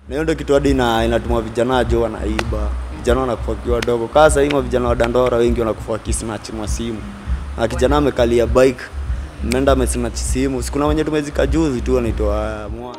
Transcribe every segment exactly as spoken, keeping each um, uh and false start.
Na hiyo ndio kitu hadi na inatuma vijana jo wanaiba. Vijana wanakufa kiwa dogo. Kasa hiyo vijana wa Dandora wengi wanakufa kisnatch mwa simu. Na kijana amekalia bike, menda amesnatch simu. Sikuna wenye tumezika juzi tu anaitwa Muhsin.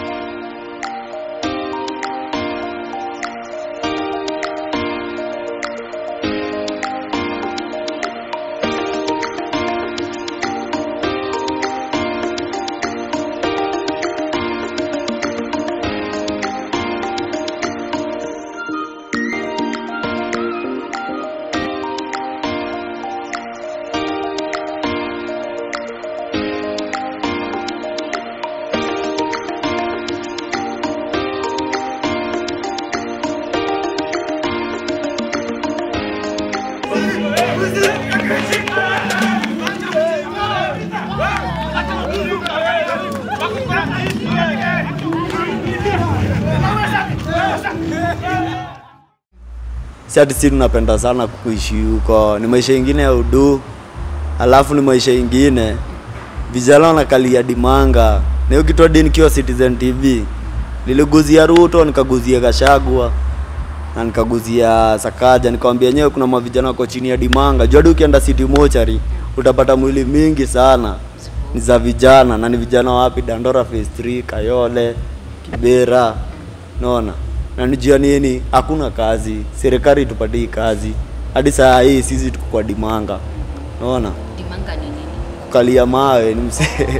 Sasa sisi tunapenda sana kuishi huko. Ni maisha ingine ya udu. Alafu ni maisha ingine vijana wanakalia dimanga. Na hiyo kitu hadi nikiwa Citizen T V niliguzia Ruto, nikaguzia Gachagua na nikaguzia Sakaja, nikamwambia nyewe kuna mavijana wako chini ya dimanga. Jua ukienda City Mochari utapata mwili mingi sana ni za vijana. Na ni vijana wapi? Dandora Phase three, Kayole, Kibera. Naona na nijua nini, hakuna kazi, serikali tupatie kazi. Hadi saa hii sisi tuko kwa dimanga. Naona dimanga ni nini? Kukalia mawe ni mse.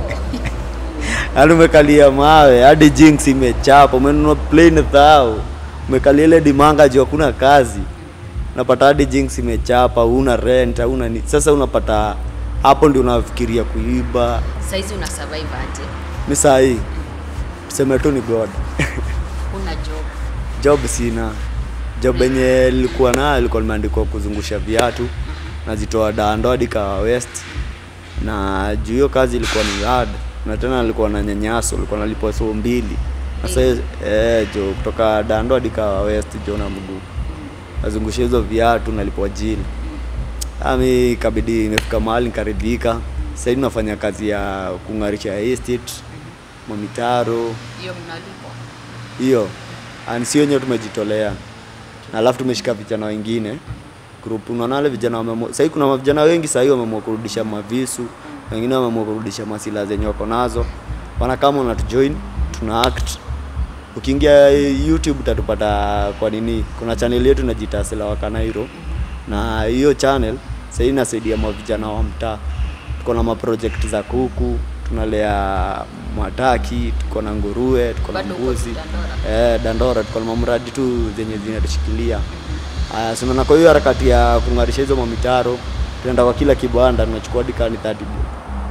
Hadi umekalia mawe, hadi jinx imechapa, umenunua plane thao. Umekalia ile dimanga juu hakuna kazi. Unapata hadi jinx imechapa, una rent, una ni. Sasa unapata hapo ndio unafikiria kuiba. Sasa hizi una survive aje? Mimi saa hii tuseme tu ni God. Una job? Job sina. Job yenye nilikuwa nayo ilikuwa nimeandikwa kuzungusha viatu. Nazitoa Dandora hadi Kawa West. Na juu hiyo kazi ilikuwa ni hard. Na tena nilikuwa na nyanyaso, nilikuwa nalipwa so mbili. Sasa eh jo kutoka Dandora hadi Kawa West jo na mguu. Nazungusha hizo viatu nalipwa jili. Ami kabidi imefika mahali nikaridhika. Sasa hivi nafanya kazi ya kungarisha estate, mamitaro. Hiyo mnalipwa? Hiyo ani sio nyote tumejitolea. Na alafu tumeshika vijana wengine group. Unaona wale vijana wamemo. Sasa kuna vijana wengi sasa hivi wameamua kurudisha mavisu, wengine wameamua kurudisha masila zenye wako nazo. Wana kama unatujoin, tuna act. Ukiingia YouTube utatupata kwa nini? Kuna channel yetu inajiita Sela wa Kanairo. Na hiyo channel sasa inasaidia mavijana wa mtaa. Tuko na maproject za kuku, tunalea mataki, tuko na nguruwe, tuko na mbuzi. Eh, Dandora tuko na mamradi tu zenye zinatushikilia. Aya, sema na kwa hiyo harakati ya kungarisha hizo mamitaro, tunaenda kwa kila kibanda tunachukua dikani thirty bob.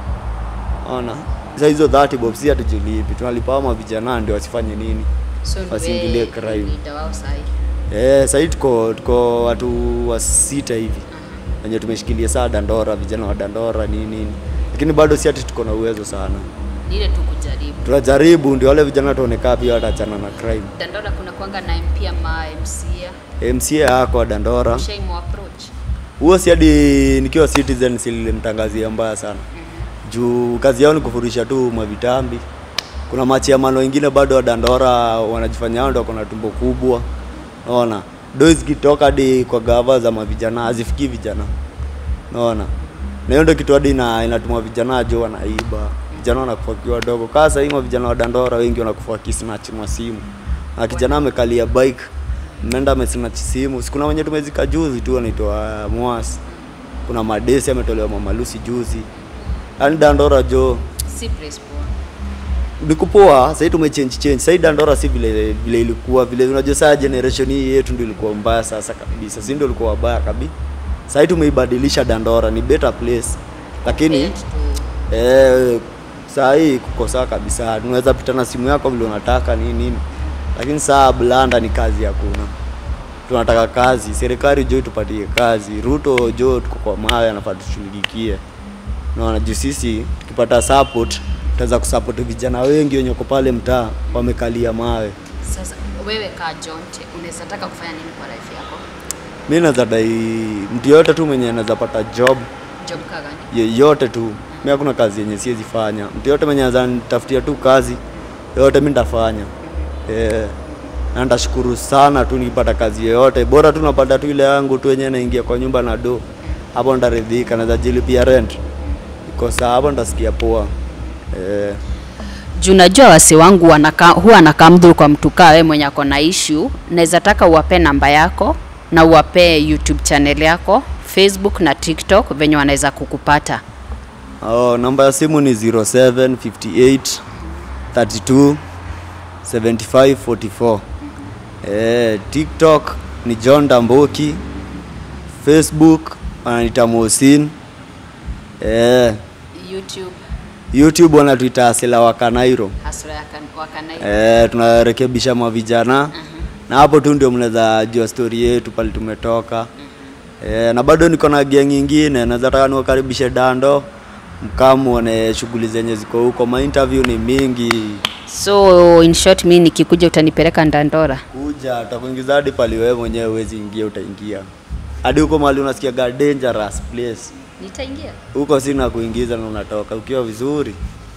Ona, sasa hizo thirty bob si hatujilipi, tunalipa wa vijana ndio wasifanye nini? So wasiingilie crime. Ndio sahi. Eh, sasa tuko tuko watu wa sita hivi. Wenye tumeshikilia saa Dandora, vijana wa Dandora nini nini. Lakini bado si ati tuko na uwezo sana. Ile tu kujaribu. Tunajaribu ndio wale vijana tuonekana pia wataachana na crime. Dandora kuna kuanga na M P ama M C A. M C A yako Dandora. Shame approach. Huo si hadi nikiwa Citizen nilimtangazia mbaya sana. Mm -hmm. Juu kazi yao ni kufurisha tu mavitambi. Kuna machi ya mano wengine bado wa Dandora wanajifanya wao ndio wako na tumbo kubwa. Unaona? Dois kitoka hadi kwa gava za mavijana hazifiki vijana. Unaona? Na hiyo ndio kitu hadi na inatuma vijana jo wanaiba. Vijana wanakufa kiwa dogo. Kasa hiyo vijana wa Dandora wengi wanakufa kisnatch mwa simu. Na kijana amekalia bike, menda amesnatch simu. Sikuna wenye tumezika juzi tu anaitwa Muhsin. Kuna madesi ametolewa Mama Lucy juzi. Yaani Dandora jo si place poa. Nikupoa, sasa tumechange change. Sasa Dandora si vile vile ilikuwa vile unajua sasa generation hii yetu ndio ilikuwa mbaya sasa kabisa. Sisi ndio ilikuwa mbaya kabisa. Sasa tumeibadilisha Dandora ni better place. Lakini eh sasa hii kuko sawa kabisa. Unaweza pita na simu yako vile unataka nini nini. Lakini saa blanda ni kazi hakuna. Tunataka kazi, serikali jo tupatie kazi. Ruto jo tuko kwa mawe anafaa tushughulikie. Naona juu sisi tukipata support tutaweza kusupport vijana wengi wenye wako pale mtaa wamekalia mawe. Sasa wewe ka Jonte unaweza taka kufanya nini kwa life yako? Mimi nadhani mtu yote tu mwenye anaweza pata job. Job gani? Yote tu. Mimi hakuna kazi yenye siwezi fanya. Mtu yote mwenye anaweza nitafutia tu kazi yote mimi nitafanya. Eh. Na ndashukuru sana tu nikipata kazi yoyote. Bora tu napata tu ile yangu tu yenyewe naingia kwa nyumba na do. Hapo ndaridhika na jilipia rent. Iko sawa, hapo ndasikia poa. Eh. Juu najua wase wangu wanaka huwa anakamdhuru kwa mtu kaa wewe mwenye ako na issue, naweza taka uwape namba yako na uwape YouTube channel yako, Facebook na TikTok venye wanaweza kukupata. Oh, namba ya simu ni zero seven five eight thirty-two seventy-five forty-four. Eh, TikTok ni John Ndambuki. Facebook ananiita Muhsin. Eh, YouTube YouTube wanatuita Asila Wakanairo. Hasra ya Wakanairo. Eh, tunarekebisha mavijana. Uh -huh. Na hapo tu ndio mnaweza jua story yetu pale tumetoka. Uh -huh. Eh, na bado niko na gang nyingine, naweza taka niwakaribishe Dando. Mkamuone shughuli zenye ziko huko, ma interview ni mingi. So in short mimi nikikuja utanipeleka Ndandora? Kuja, utakuingiza hadi pale wewe mwenyewe uwezi ingia, utaingia. Hadi huko mahali unasikia dangerous place. Nitaingia. Huko sina kuingiza na unatoka ukiwa vizuri.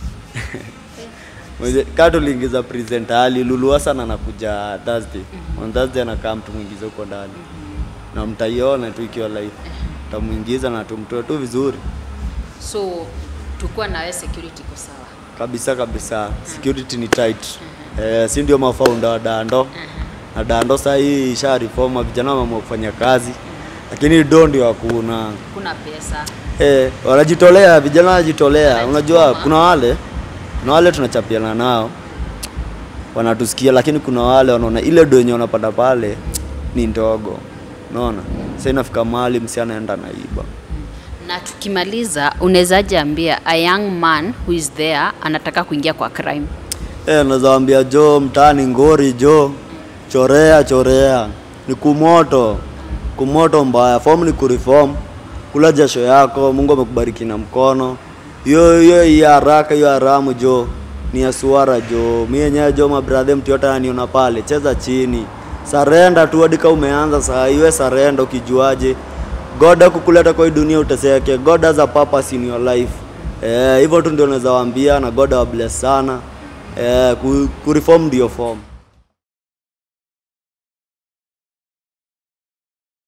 Mwenye kato liingiza presenter ali Lulu sana anakuja Thursday. Mm -hmm. On Thursday anakaa mtu mwingiza huko ndani. Mm -hmm. Na mtaiona tu ikiwa live. Tamuingiza na tumtoe tu vizuri. So tukua na wewe security kwa sawa. Kabisa kabisa. Uh -huh. Security ni tight. Uh -huh. Eh, si ndio mafounder wa Dando. Uh -huh. Na Dando sasa hii isha reform, vijana wameamua kufanya kazi. Uh -huh. Lakini do ndio hakuna. Kuna pesa. Eh, wanajitolea, vijana wanajitolea. Unajua kuna wale kuna wale tunachapiana nao wanatusikia, lakini kuna wale wanaona ile do yenyewe wanapata pale ni ndogo. Unaona? Sasa inafika mahali msichana anaenda naiba. Na tukimaliza unezaje ambia a young man who is there anataka kuingia kwa crime? Eh, nazaambia jo mtani ngori jo. Chorea chorea. Ni kumoto. Kumoto mbaya. Form ni kureform. Kula jasho yako, Mungu amekubariki na mkono. Yo yo ya haraka yo haramu jo. Ni asuara jo. Mimi yenyewe jo my brother mtu yote ananiona pale. Cheza chini. Surrender tu hadi kama umeanza saa iwe surrender ukijuaje. God akukuleta kwa hii dunia uteseke. God has a purpose in your life. Eh, hivyo tu ndio naweza waambia, na God wa bless sana. Eh, ku, ku reform ndio form.